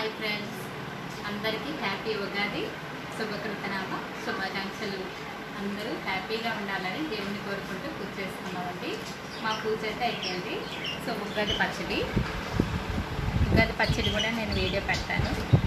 Hi friends, అందరికీ happy Ugadi శుభకృతనామ శుభాకాంక్షలు. అందరూ హ్యాపీగా ఉండాలని దేవుని కోరుకుంటూ పూజ చేసుకున్నామండి. మా పూజ అయితే అయిపోయింది. సో ఉగాది పచ్చడి కూడా నేను వీడియో పెడతాను.